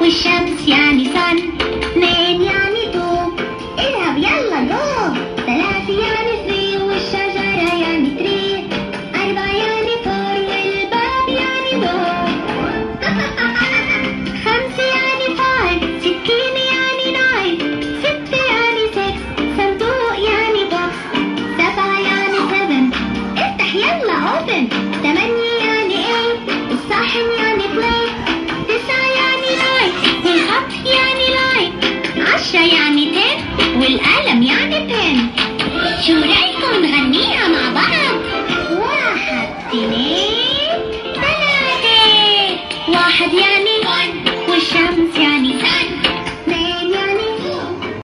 والشمس يعني sun. 2 يعني 2. اذهب يلا جو. 3 يعني 3 والشجرة يعني 3. 4 يعني 4 والباب يعني door. 5 يعني 5. 60 يعني 9. 6 يعني 6. صندوق يعني box. 7 يعني 7. افتح يلا open. 8 يعني 8. الصحن يعني plate. 9 يعني 9 والخط يعني line. 10 يعني 10 والقلم يعني pen. شو رأيك؟